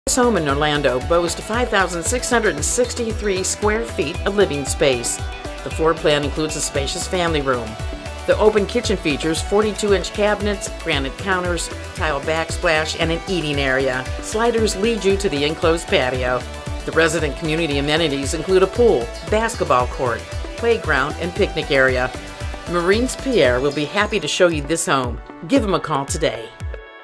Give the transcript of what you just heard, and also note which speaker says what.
Speaker 1: This home in Orlando boasts 5,663 square feet of living space. The floor plan includes a spacious family room. The open kitchen features 42-inch cabinets, granite counters, tile backsplash, and an eating area. Sliders lead you to the enclosed patio. The resident community amenities include a pool, basketball court, playground, and picnic area. Maurince Pierre will be happy to show you this home. Give him a call today.